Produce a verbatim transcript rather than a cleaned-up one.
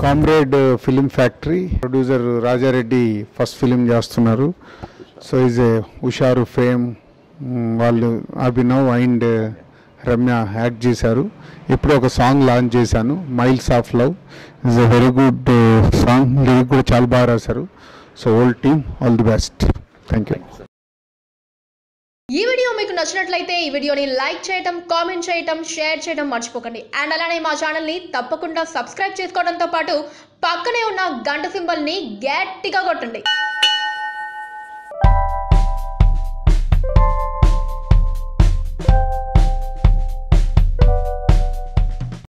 Comrade film factory producer Rajareddy first film చేస్తున్నారు. So is a Husharu fame వాళ్ళు Abhinav and Ramya act చేశారు. ఇప్పుడు ఒక సాంగ్ లాంచ్ చేశాను, miles of love. Is a very good song, lyric కూడా చాలా బాగా రాశారు. So all team all the best. Thank you. ఈ వీడియో మీకు నచ్చినట్లయితే ఈ వీడియోని లైక్ చేయడం, కామెంట్ చేయడం, షేర్ చేయడం మర్చిపోకండి. అండ్ అలానే మా ఛానల్ని తప్పకుండా సబ్స్క్రైబ్ చేసుకోవడంతో పాటు పక్కనే ఉన్న గంట సింబల్ని గట్టిగా కొట్టండి.